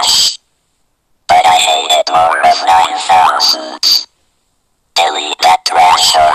trash. But I hate it more of 9,000. Delete that trash